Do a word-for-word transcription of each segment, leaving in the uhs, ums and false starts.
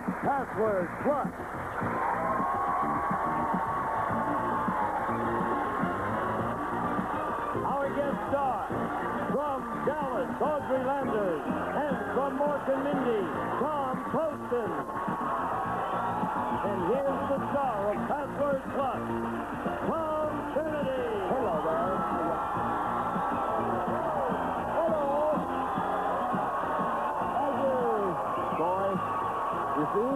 Password Plus. Our guest star, from Dallas, Audrey Landers, and from Morton Mindy, Tom Poston. And here's the star of Password Plus, Tom Kennedy. Hello there. Hello. Thank you. Boy, you see?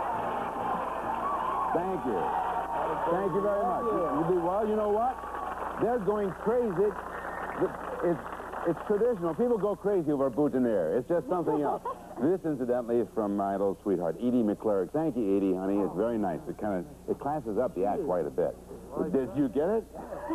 Thank you. Thank you very much. You do well. You know what? They're going crazy. It's, it's traditional. People go crazy over boutonniere. It's just something else. This, incidentally, is from my little sweetheart, Edie McClurg. Thank you, Edie, honey. It's very nice. It kind of, it classes up the act quite a bit. Did you get it?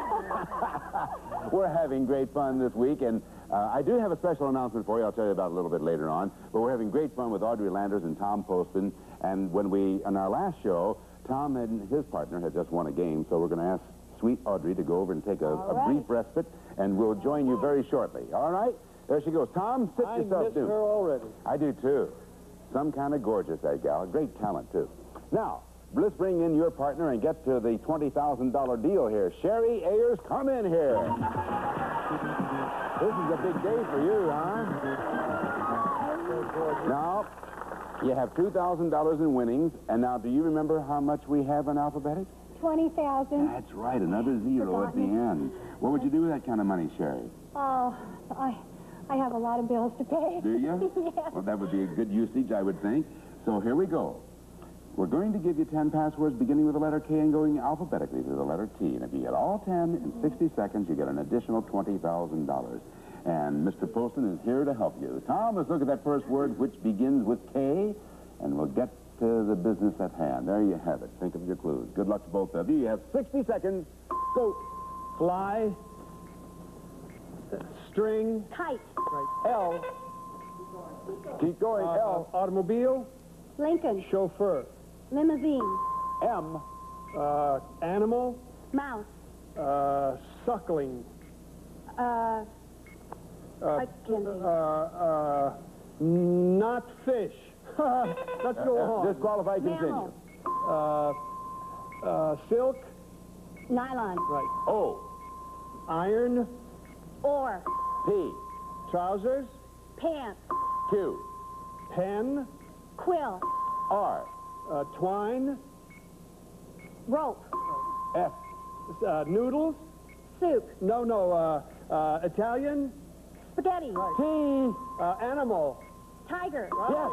We're having great fun this week, and uh, I do have a special announcement for you. I'll tell you about it a little bit later on. But we're having great fun with Audrey Landers and Tom Poston. And when we, on our last show, Tom and his partner had just won a game, so we're going to ask sweet Audrey to go over and take a, a right. brief respite, and we'll join you very shortly. All right? There she goes. Tom, sit I yourself miss soon. her already. I do, too. Some kind of gorgeous, that gal. Great talent, too. Now, let's bring in your partner and get to the twenty thousand dollar deal here. Sherry Ayers, come in here. This is a big day for you, huh? Now, you have two thousand dollars in winnings, and now, do you remember how much we have in alphabetic? twenty thousand. That's right, another zero at the end. What would you do with that kind of money, Sherry? Oh, I, I have a lot of bills to pay. Do you? Yes. Well, that would be a good usage, I would think. So here we go. We're going to give you ten passwords beginning with the letter K and going alphabetically to the letter T. And if you get all ten in sixty seconds, you get an additional twenty thousand dollars. And Mister Poston is here to help you. Tom, let's look at that first word, which begins with K, and we'll get to the business at hand. There you have it. Think of your clues. Good luck to both of you. You have sixty seconds. Go. Fly. String. Kite. L. Keep going. Uh, L. Automobile. Lincoln. Chauffeur. Limousine. M. Uh, animal. Mouse. Uh, suckling. Uh, Uh, I can't think. uh, uh, not fish. Let's go on. Disqualified. Continue. Mammal. Uh, uh, silk. Nylon. Right. O. Iron. Or. P. Trousers. Pants. Q. Pen. Quill. R. Uh, twine. Rope. F. Uh, noodles. Soup. No, no. Uh, uh, Italian. Spaghetti. T. Uh, animal. Tiger. Yes. Yes.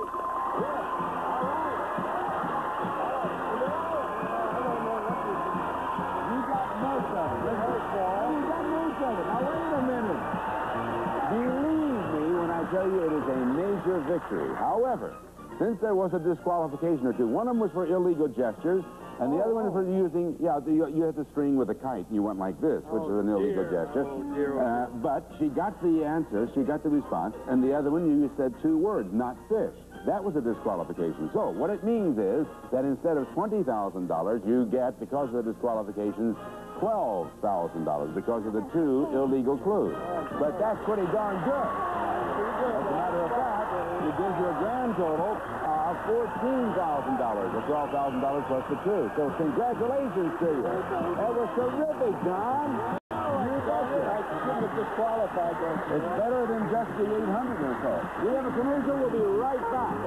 You got most of it. You got most of it. Now, wait a minute. Believe me when I tell you it is a major victory. However, since there was a disqualification or two, one of them was for illegal gestures, and the other one for using, yeah, the, you had the string with a kite, and you went like this, which Oh, is an illegal dear. gesture. Oh, dear. Uh, but she got the answer, she got the response, and the other one, you said two words, not fish. That was a disqualification. So what it means is that instead of twenty thousand dollars, you get, because of the disqualifications, twelve thousand dollars because of the two illegal clues. But that's pretty darn good. As a matter of fact, it gives you a grand total of fourteen thousand dollars, or twelve thousand dollars plus the two. So congratulations to you. That was terrific, John. You got it. I shouldn't have disqualified those. It's better than just the eight hundred or so. We have a commercial. We'll be right back.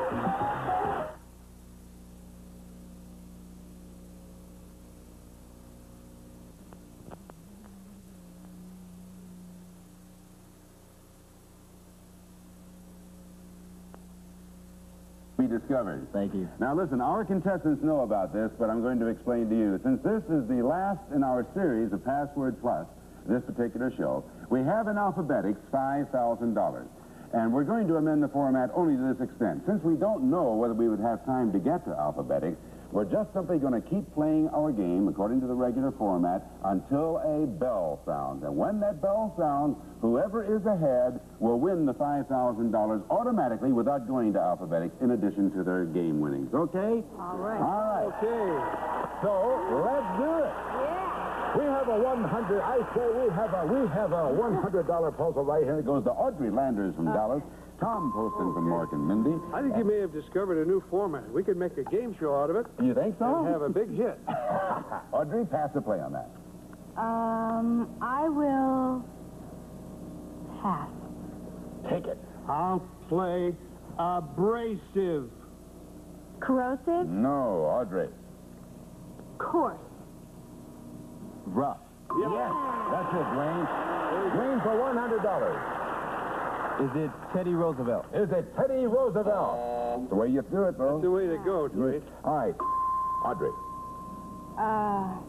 Be discovered. Thank you. Now listen, our contestants know about this, but I'm going to explain to you. Since this is the last in our series of Password Plus, this particular show, we have in alphabetics five thousand dollars. And we're going to amend the format only to this extent. Since we don't know whether we would have time to get to alphabetics, we're just simply going to keep playing our game according to the regular format until a bell sounds. And when that bell sounds, whoever is ahead will win the five thousand dollars automatically without going to alphabetics in addition to their game winnings. Okay? All right. All right. Okay. So, let's do it. Yeah. We have a one hundred, I say we have a, we have a one hundred dollar puzzle right here. It goes to Audrey Landers from Dallas. Tom Poston from Mork and Mindy. I think you may have discovered a new format. We could make a game show out of it You think so? and have a big hit. Audrey, pass the play on that. Um, I will pass. Take it. I'll play abrasive. Corrosive? No, Audrey. Coarse. Rough. Yes, that's it, Dwayne. Dwayne for one hundred dollars. Is it Teddy Roosevelt? Is it Teddy Roosevelt? That's the way you do it, bro. That's the way to go, Dwayne. All right, Audrey. Uh,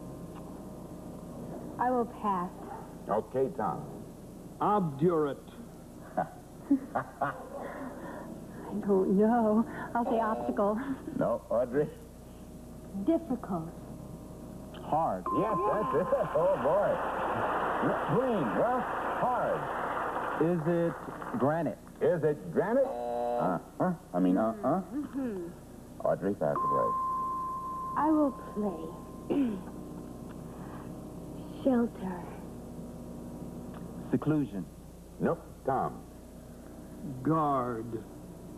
I will pass. Okay, Tom. Obdurate. I don't know. I'll say obstacle. No, Audrey. Difficult. Hard. Yes, that's it. Oh, boy. Green, rough, hard. Is it granite? Is it granite? Uh-huh. I mean, uh-huh. Audrey, pass the play. I will play. Shelter. Seclusion. Nope, Tom. Guard.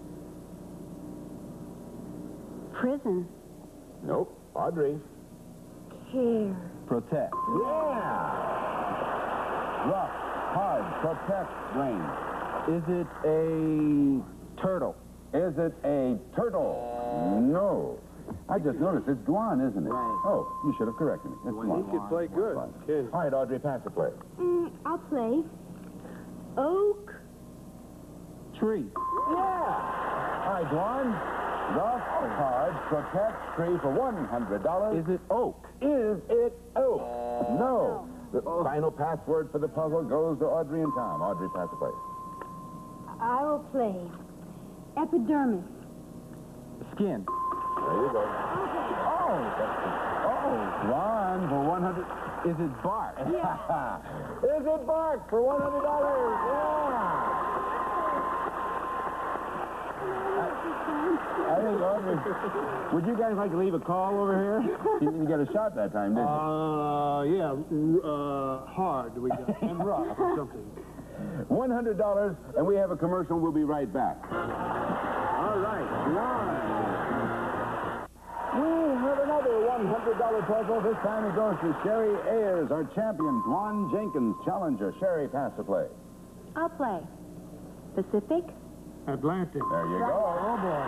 Prison. Nope, Audrey. Care. Protect. Yeah! Rough, hard, protect, Dwayne. Is it a turtle? Is it a turtle? No. I just noticed it's Dwan, isn't it? Right. Oh, you should have corrected me. It's He Dwan. could play good. All Kid. right, Audrey, pass the play. Mm, I'll play. Oak. Tree. Yeah! All right, Dwan. Rough, hard, protect, tree for one hundred dollars. Is it oak? Is it oak? No. The final password for the puzzle goes to Audrey and Tom. Audrey, pass the play. I will play. Epidermis. Skin. There you go. Oh. Oh. One for one hundred. Is it bark? Is it bark for one hundred dollars? Yeah. I think Audrey. Would you guys like to leave a call over here? You didn't get a shot that time, did you? Uh, yeah, uh, hard we got, and rough or something. one hundred dollars, and we have a commercial. We'll be right back. All right, Dwan. We have another one hundred dollar puzzle. This time it goes to Sherry Ayers, our champion. Dwan Jenkins, challenger. Sherry, pass the play. I'll play. Pacific. Atlantic. There you go. Oh, boy.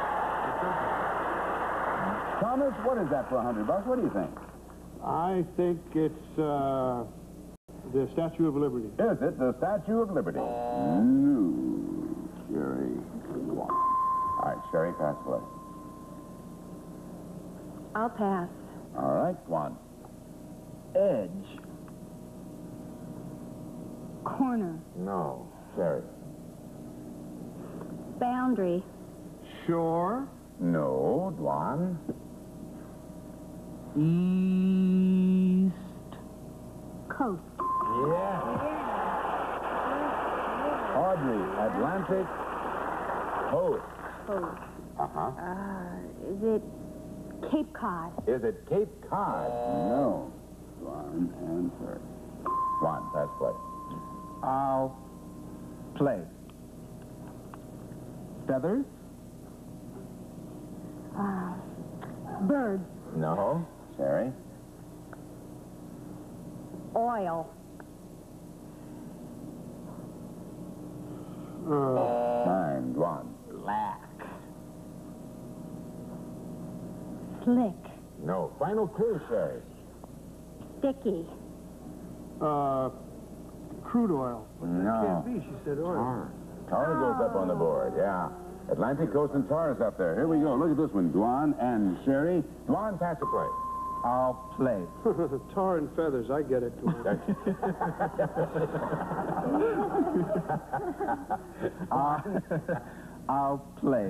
Thomas, what is that for a hundred bucks? What do you think? I think it's uh, the Statue of Liberty. Is it the Statue of Liberty? No. Sherry. Dwan. All right, Sherry, pass the play. I'll pass. All right, Dwan. Edge. Corner. No. Sherry. Boundary. Shore. No. Dwan. East. Coast. Yeah. Audrey, Atlantic coast. Coast. Uh-huh. Uh, is it Cape Cod? Is it Cape Cod? No. Dwan and Sherry. Dwan, pass play. I'll play. Feathers. Uh, bird. No. Sherry. Oil. Uh, Time. Dwan. Black. Slick. No. Final clue, Sherry. Sticky. uh, crude oil. No. Can't be, she said oil. Tar goes up on the board, yeah. Atlantic coast and tar is up there. Here we go. Look at this one. Dwan and Sherry. Dwan, pass the play. I'll play. Tar and feathers, I get it. Dwayne. I'll, I'll play.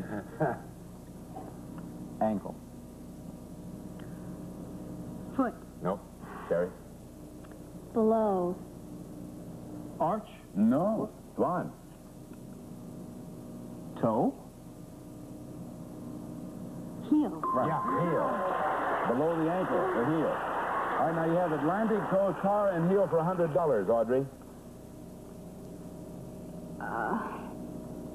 Ankle. Foot. Nope. Sherry. Below. Arch. No. Dwan. Toe. Heel. Right. Yeah, heel. Below the ankle, the heel. All right, now you have Atlantic coast, tar, and heel for one hundred dollars, Audrey. Uh,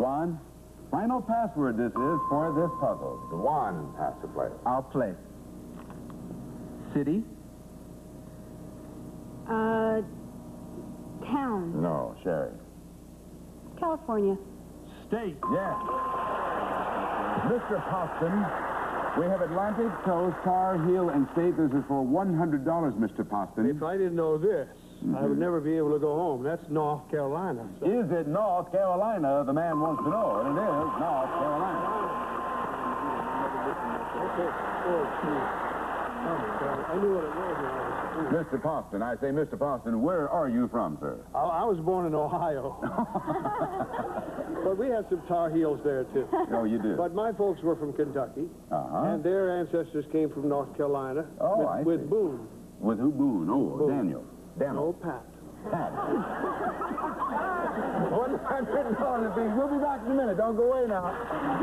Dwan, final password this is for this puzzle. Dwan has to play. I'll play. City. Uh, town. No, Sherry. California. State. Yes. Mister Poston, we have Atlantic, Coast, Tar Heel, and State. This is for one hundred dollars, Mister Poston. If I didn't know this, Mm-hmm. I would never be able to go home. That's North Carolina. So. Is it North Carolina? The man wants to know, and it is North Carolina. Okay. Oh, gee. Oh, God. I knew what it was. when I was- Mister Poston, I say, Mister Poston, where are you from, sir? I, I was born in Ohio. But we had some Tar Heels there, too. Oh, you do? But my folks were from Kentucky, Uh-huh. and their ancestors came from North Carolina Oh, with, I with see. Boone. With who, Boone? Oh, Boone. Daniel. Daniel. No, Pat. Pat. one hundred dollars apiece. We'll be back in a minute. Don't go away now. Yeah,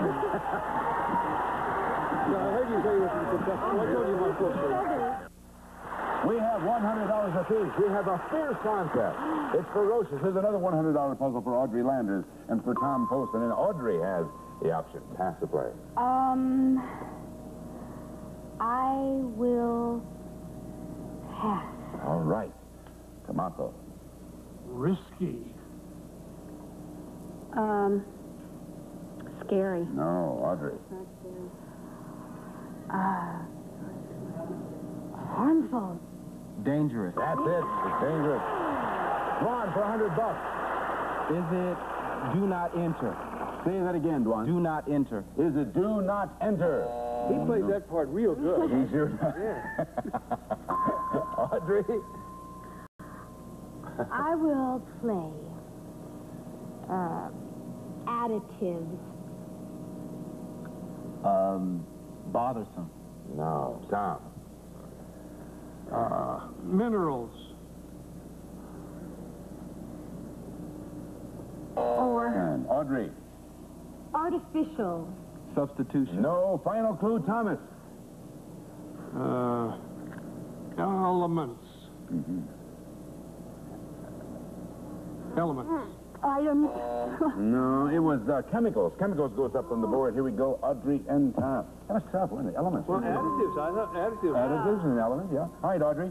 I heard you say you were from Kentucky. What told you my folks were? We have one hundred dollars apiece. We have a fierce contest. It's ferocious. There's another one hundred dollar puzzle for Audrey Landers and for Tom Poston. And Audrey has the option. Pass the play. Um, I will pass. All right. Tomato. Risky. Um, scary. No, Audrey. Not scary. Uh, harmful. Dangerous. That's it. It's dangerous. Come on for a hundred bucks. Is it do not enter? Say that again, Dwan. Do not enter. Is it do not enter? He played that part real good. He sure does. Yeah. Audrey? I will play. Uh, additives. Um, bothersome. No. Tom. Uh, minerals. Or And Audrey. artificial. Substitution. No. Final clue, Thomas. Uh, elements. Mm-hmm. Elements. Items. No, it was uh, chemicals. Chemicals goes up on the board. Here we go, Audrey and Tom. That was tough, wasn't it? Elements. Well, additives. I thought additives. Additives and elements, yeah. All right, Audrey.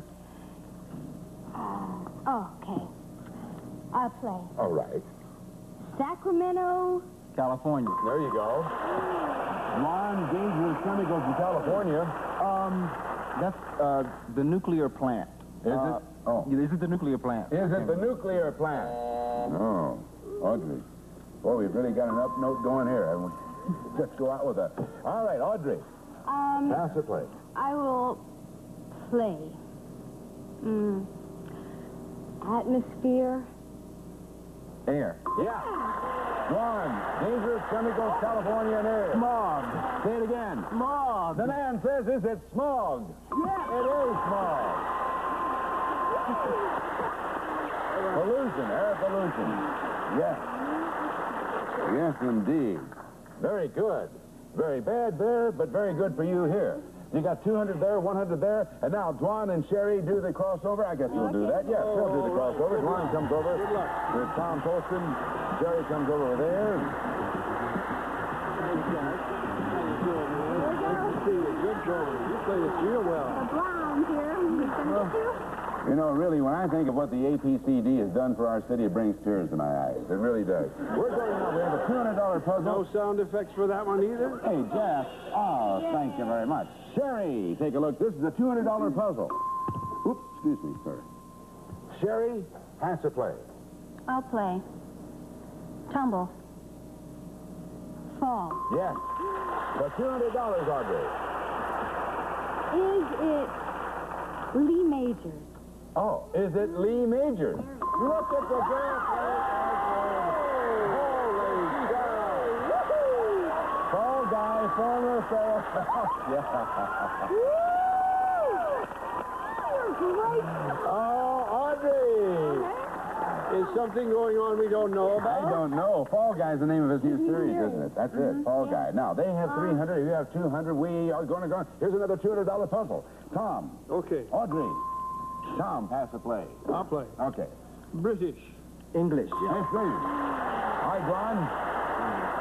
Oh, okay. I'll play. All right. Sacramento. California. There you go. One dangerous chemicals in California. Um, that's uh, the nuclear plant. Is Uh, it? Oh. Yeah, this is the nuclear plant. Is it the nuclear plant? No. Audrey. Boy, we've really got an up note going here, haven't we? Let's go out with that. All right, Audrey. Um, Pass or play? I will play. Mm. Atmosphere. Air. Yeah. One. Dangerous chemicals, California and air. Smog. Say it again. Smog. The man says, is it smog? Yeah. It is smog. Pollution, air pollution. Yes. Yes, indeed. Very good. Very bad there, but very good for you here. You got two hundred there, one hundred there, and now Dwan and Sherry do the crossover. I guess we'll do that. Yes, they'll do the crossover. Dwan comes over Good luck. with Tom Poston. Sherry comes over there. Thanks, guys. How you doing, man? Good to see you. Good going. You play this real well. The Brown here. You finished too? You know, really, when I think of what the A P C D has done for our city, it brings tears to my eyes. It really does. We're going now. We have a two hundred dollar puzzle. No sound effects for that one either? Hey, Jeff. Oh, thank you very much. Sherry, take a look. This is a two hundred dollar puzzle. Oops, excuse me, sir. Sherry, pass or play? I'll play. Tumble. Fall. Yes. For two hundred dollars, Audrey. Is it Lee Majors? Oh, is it Lee Majors? Look at the graph. Holy cow. Fall guy, former fellow. Yeah. Great. Oh, Audrey. Is something going on we don't know I about? don't know. Fall Guy's the name of his new series, isn't it? That's it, Fall Guy. Now, they have three hundred. You have two hundred. We are going to go. Here's another two hundred dollar puzzle. Tom. Okay. Audrey. Tom, pass the play. I'll play. Okay. British. English. Yes, please. All right, Ron.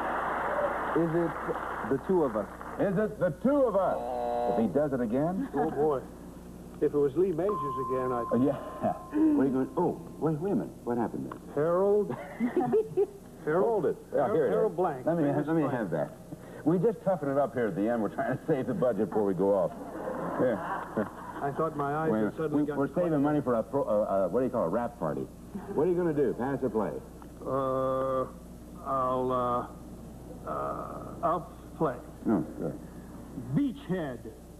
Is it the two of us? Is it the two of us? If he does it again? Oh, boy. If it was Lee Majors again, I'd... Oh, yeah. What are you going... Oh, wait, wait a minute. What happened there? Harold? Harold? Hold it. Yeah, here it is. Harold Blank. Let me, Famous let me Blank. have that. We just toughen it up here at the end. We're trying to save the budget before we go off. Here. I thought my eyes Wait a had minute. suddenly We, got... we're saving money for a, pro, uh, uh, what do you call it, a rap party. What are you going to do? Pass or play? Uh, I'll, uh, uh, I'll play. No, good. Beachhead.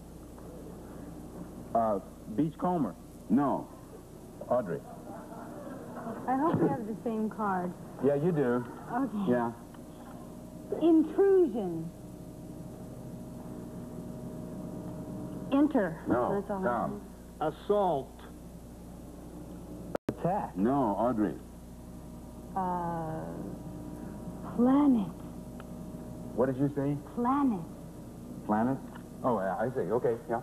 Uh, Beachcomber. No. Audrey. I hope we have the same card. Yeah, you do. Okay. Yeah. Intrusion. Enter. No. That's all I Tom. Assault. Attack. No, Audrey. Uh, planet. What did you say? Planet. Planet? Oh, yeah, I see. Okay, yeah.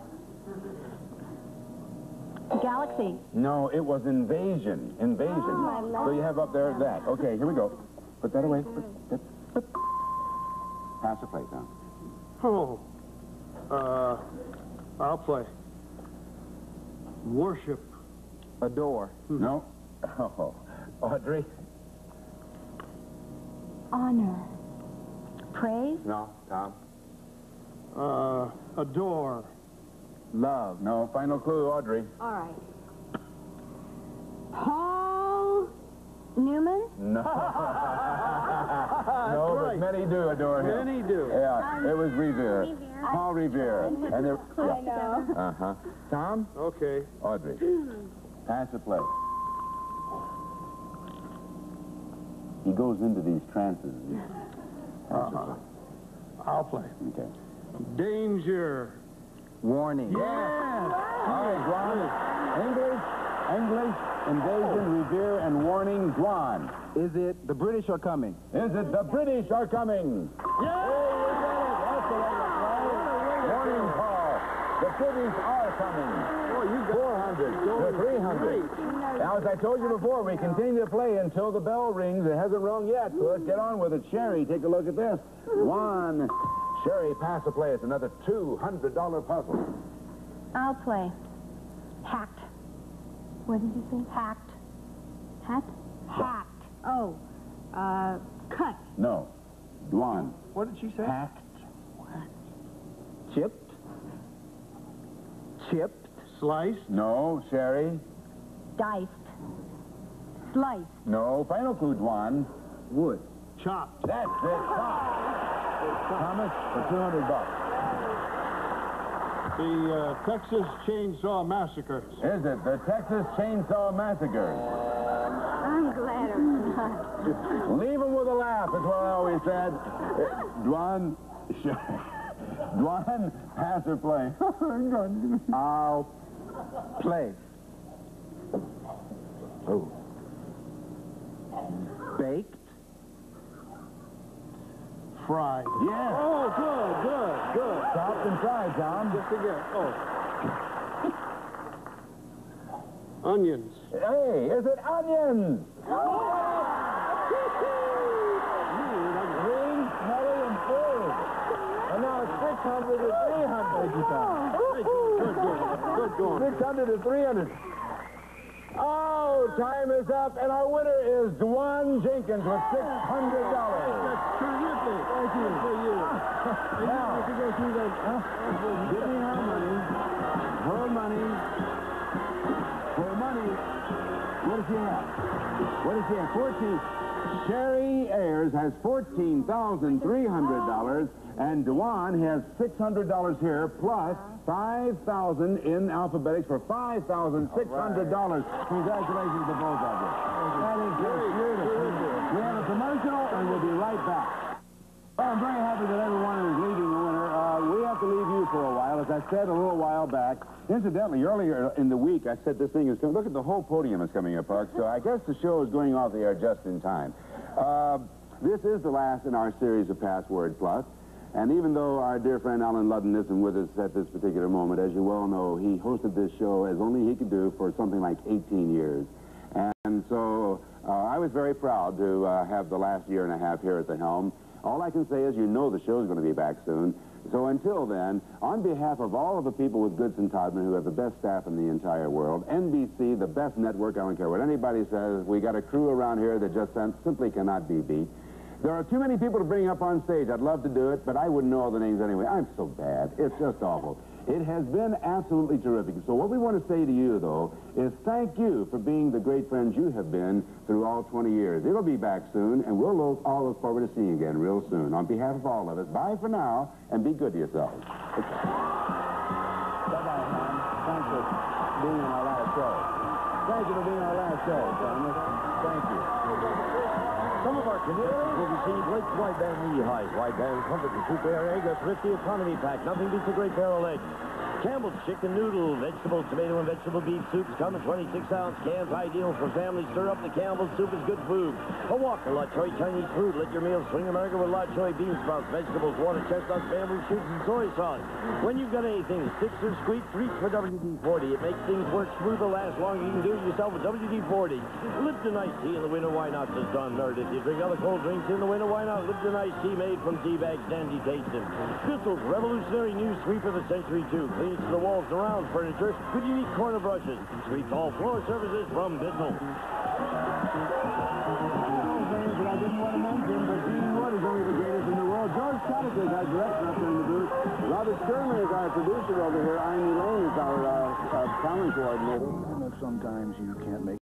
Galaxy. No, it was invasion. Invasion. Oh, I love so you have up there that. Okay, here we go. Put that away. Put that, put. Pass or play, Tom. Oh. Uh, I'll play. Worship. Adore. No. Oh, Audrey? Honor. Praise. No. Tom? Uh, adore. Love. No. Final clue, Audrey. All right. Paul Newman. No. no, right. but many do adore him. Many do. Yeah, it was Revere. Revere. Paul Revere. And there, I know. uh-huh. Tom? Okay. Audrey. Pass or play? He goes into these trances. Pass or play? I'll play. Okay. Danger. Warning. Yes. All right, Juan. English, English, invasion, revere, and warning, Juan. Is it the British are coming? Is it the British are coming? Yeah. That's the way to play. Warning call. The British are coming. Oh, you got four hundred to three hundred. Now, as I told you before, we continue to play until the bell rings. It hasn't rung yet, so let's get on with it. Sherry, take a look at this. One. Sherry, pass or play. It's another two hundred dollar puzzle. I'll play. Hacked. What did you say? Hacked. Hacked? Hacked. Oh. Uh, cut. No. Dwan. What did she say? Hacked. Chipped. Chipped. Sliced. No. Sherry. Diced. Sliced. No. Final clue, Dwan. Wood. Chopped. That's it. Stop. Thomas, for two hundred bucks. The uh, Texas Chainsaw Massacre. Is it the Texas Chainsaw Massacre? I'm glad it's not. Leave him with a laugh, is what I always said. Dwan, Dwan, pass or play? I'll play. Oh. Baked. Fried. Yeah. Oh, good, good, good. Chopped and fried, Tom. Just again. Oh. Onions. Hey, is it onions? Green, smelly, and full. And now it's six hundred to three hundred. Thank you, Good going. Good going. six hundred to three hundred. Oh, time is up, and our winner is Dwan Jenkins with six hundred dollars. That's terrific. Thank you. For you. And Now, you have to go through that. Huh? Give me her money. Her money. Her money. What does she have? What does she have? fourteen. Sherry Ayers has fourteen thousand three hundred dollars, and Dwan has six hundred dollars here, plus five thousand dollars in alphabetics for five thousand six hundred dollars. Right. Congratulations to both of you. That is just beautiful. We have a commercial, and we'll be right back. Well, I'm very happy that everyone is leaving the winner. Uh, we have to leave you for a while. As I said a little while back, incidentally, earlier in the week, I said this thing is coming. Look at the whole podium is coming apart, so I guess the show is going off the air just in time. Uh, this is the last in our series of Password Plus. And even though our dear friend Alan Ludden isn't with us at this particular moment, as you well know, he hosted this show as only he could do for something like eighteen years. And so uh, I was very proud to uh, have the last year and a half here at the helm. All I can say is you know the show's going to be back soon. So until then, on behalf of all of the people with Goodson Todman, who have the best staff in the entire world, N B C, the best network, I don't care what anybody says, we got a crew around here that just simply cannot be beat. There are too many people to bring up on stage. I'd love to do it, but I wouldn't know all the names anyway. I'm so bad. It's just awful. It has been absolutely terrific. So what we want to say to you, though, is thank you for being the great friends you have been through all twenty years. It'll be back soon, and we'll look, all look forward to seeing you again real soon. On behalf of all of us, bye for now, and be good to yourselves. Bye-bye, man. Thanks for being on our last show. Thank you for being on our last show, Thomas. Thank you. Some of our Canadians will receive Lake's Wideband knee-high. Wideband comfort and soup air egg, a thrifty economy pack. Nothing beats a great pair of legs. Campbell's chicken noodle, vegetables, tomato and vegetable beef soups come in twenty-six ounce cans. Ideal for families. Stir up the Campbell's soup is good food. A Walker La Choy Chinese food. Let your meals swing America with La Choy bean sprouts, vegetables, water chestnuts, bamboo shoots, and soy sauce. When you've got anything, sticks or squeaks, reach for W D forty. It makes things work smoother, last longer. You can do it yourself with W D forty. Lipton iced tea in the winter. Why not? Says Don Meredith. You drink other cold drinks in the winter. Why not? Lipton iced tea made from tea bags, dandy tasting. Bristol's revolutionary new sweep of the century too. Cleans to the walls and around furniture with unique corner brushes. Sweeps all floor surfaces from Bissell. I didn't want to mention, but Gene Wood is only the greatest in the world. George Cotica is our director up there in the booth. Robert Sherman is our producer over here. Arnie Lane is our uh, uh, talent coordinator. Sometimes you can't make